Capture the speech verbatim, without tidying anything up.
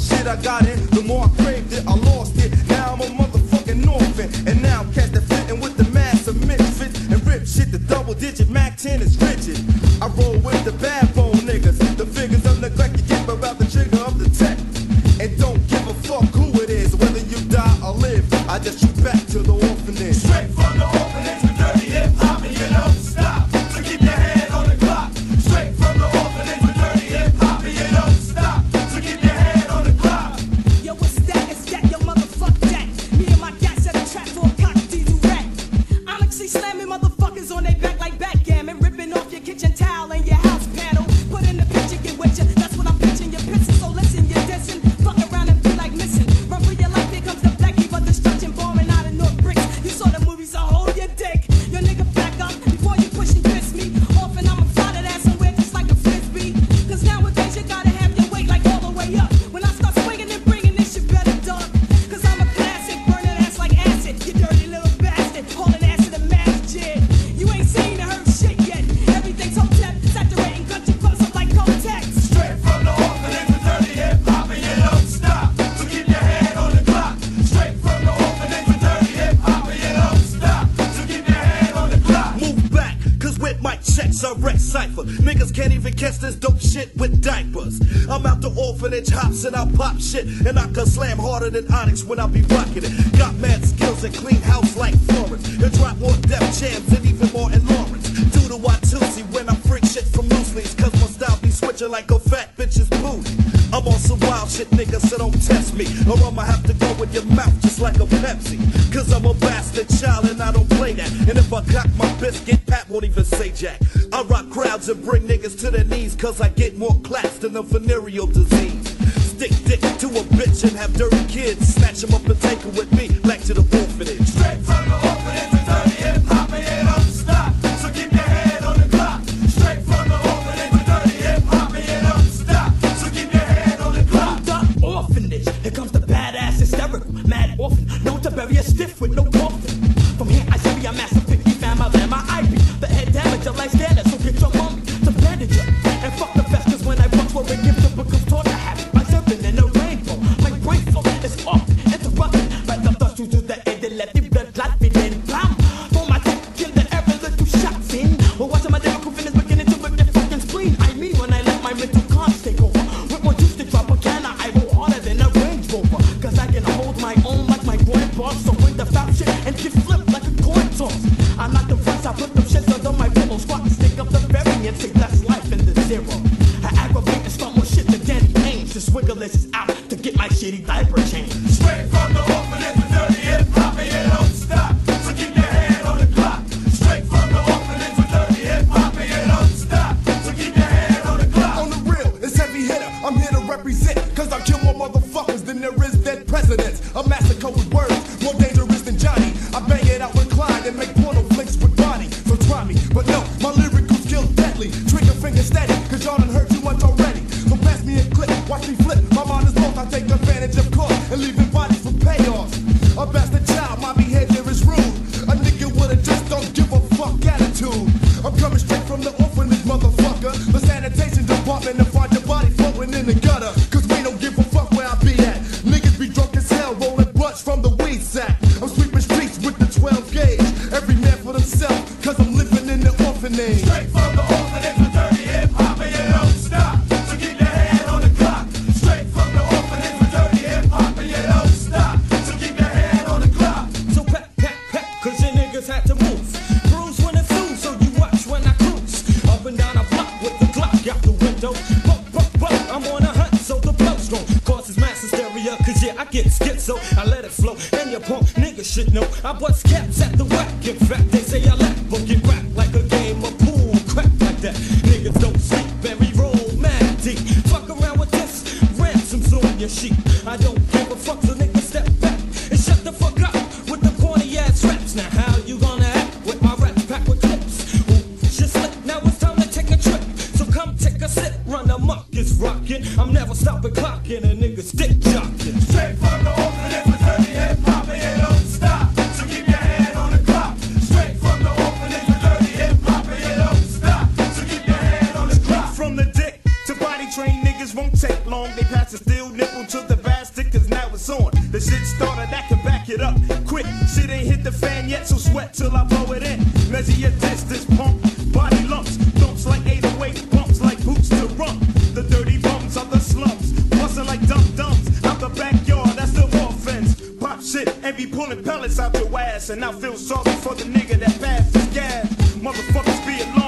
shit I got in, the more I craved it, I lost it. Now I'm a motherfucking orphan, and now I'm casting flitting with the mass of misfits and rip shit. The double digit Mac ten is rigid. I roll with the bad bone niggas, the figures of neglect. You get about the trigger of the tech, and don't give a fuck who it is, whether you die or live. I just shoot back to the orphanage. Straight from the orphanage with dirty hip hop, and you don't stop. So keep your hand on the clock. Straight from the orphanage with dirty hip hop, and you don't stop. So keep your hand on the clock. Yo, what's that? It's that, yo, motherfuck that. Me and my gas at a trap for a cock diesel rat. I'm actually slamming motherfuckers on their back like backgammon, ripping off your kitchen towel and your house panel. Put in the picture, get with you. That's what I'm pitching. You're pissing, so listen, you're dissing. Fuck around and be like missing. Run for your life, here comes the black heap of destruction, bombing out of North Bricks. You saw the movie, so hold your dick. Your nigga back up before you push and kiss me. Often I'ma fly that ass somewhere just like a frisbee. Cause nowadays you gotta have your weight like all the way up. When I start swinging and bringing this shit better duck. Cause I'm a classic, burning ass like acid. You dirty little bastard, hauling ass to the mass jig. You ain't seen or heard shit yet. Everything's hotep, saturating country clubs up like Kotex. Straight from the orphanage with dirty hip hop, and you don't stop. So keep your hand on the clock. Straight from the orphanage with dirty hip hop, and you don't stop. So keep your hand on the clock. Move back, cause with my checks I wreck cipher. Niggas can't even catch this dope shit with diapers. I'm out the orphanage hops and I pop shit, and I can slam harder than Onyx when I be rocking it. Got mad skills and clean house like Florence, and drop more Def Jams and even more in Lawrence. Do the Watusi when I freak shit from loose leaves, cause my style be switching like a fat bitch's booty. I'm on some wild shit, nigga, so don't test me, or I'ma have to go with your mouth just like a Pepsi. Cause I'm a bastard child and I don't play that. And if I cock my biscuit, Pat won't even say jack. I rock crowds and bring niggas to their knees, cause I get more claps than a venereal disease. Stick dick to a bitch and have dirty kids, snatch them up and take them with me back to the orphanage. Straight from the orphanage with dirty hip hop, and you don't stop. So keep your hand on the clock. Straight from the orphanage with dirty hip hop, and you don't stop. So keep your hand on the clock. The orphanage, here comes the badass hysterical mad orphan, known to bury a stiff with no coffin. From here I see a massive picky fan, my land, my I P. The head damage, a life scanner, so get your mummy to bandage it. And fuck the best, cause when I bust for a gift, it becomes torture habit. I'm surfing in a rainbow, my brain flow is off, interrupted. Right up the shoes to the end and let the blood clot be then blam. For my tech, kill the every little shot scene. Well, watching my lyrical finish beginning to rip the fucking spleen. I mean when I let my mental cons take over. With more juice to drop a can, I roll harder than a Range Rover. Cause I can hold my own like my grandpa. So when the fat shit and get flipped like a coin toss. I knock the front, I put them shits under my pillow. Squat and stick up the variant, take less life in the zero. I aggravate and start more shit than Danny Ainge. This wiggleless is out to get my shitty diaper changed. Straight from the orphanage with dirty hip hop, and you don't stop. So keep your hand on the clock. Straight from the orphanage with dirty hip hop, and you don't stop. So keep your hand on the clock. On the real, it's heavy hitter. I'm here to represent, cause I kill more motherfuckers than there is dead presidents. A massacre with words, more dangerous than Johnny. I bang it out with Clyde and make porno flicks with Bonnie. So try me, but no, my lyrical skill deadly. Trigger finger steady, cause y'all done heard too much already. So pass me a clip, watch me flip. My mind is lost, I take advantage of course, and leaving bodies for payoffs. A bastard child, my behavior is rude. A nigga with a just don't give a fuck attitude. I'm coming straight from the orphanage, motherfucker. The sanitation department to find your body floating in the gutter. Cause we don't give a fuck where I be at. Niggas be drunk as hell, rolling butts from the weed sack. I'm sweeping streets with the twelve gauge. Every man for themselves, cause I'm living in the orphanage. Straight from the orphanage with dirty hip hop, and you don't stop. So keep your hand on the clock. Straight from the orphanage with dirty hip hop, and you don't stop. So keep your hand on the clock. So pack, pack, pack, cause your niggas had to move. Bruise when it flew, so you watch when I cruise. Up and down a block with the clock out the window. Buck, buck, buck, I'm on a hunt, so the blow's gon' causes mass hysteria. Cause yeah, I get schizo, I let it flow. And your punk niggas should know I bust caps at the whack. In fact, they say I lack, but get rap like a game of pool. Crap like that. Niggas don't sleep and we roll mad deep. Fuck around with this, ransoms on your sheet. I don't give a fuck, so niggas step back and shut the fuck up with the corny ass raps. Now how you gonna act with my rap packed with clips? Ooh, just slick, now it's time to take a trip. So come take a sip, run amok, it's rockin'. I'm never stopping clocking, a nigga stick jockin'. Straight from the orphanage with dirty hip hop, and you don't stop. So keep your hand on the clock. Straight from the orphanage with dirty hip hop, and you don't stop. So keep your hand on the clock. From the dick to body trained niggas won't take long. They pass the steel nipple to the basket, cause now it's on. The shit started, I can back it up quick. Shit ain't hit the fan yet, so sweat till I blow it in. Measure your distance, pump, body lumps, thumps like eight oh eight, bumps like boots to rump. The dirty bums of the slums, bustin' like dum-dums out the backyard, that's the Orfinz. Pop shit and be pulling pellets out your ass, and I feel sorry for the nigga that passed his gas. Motherfuckers be alone.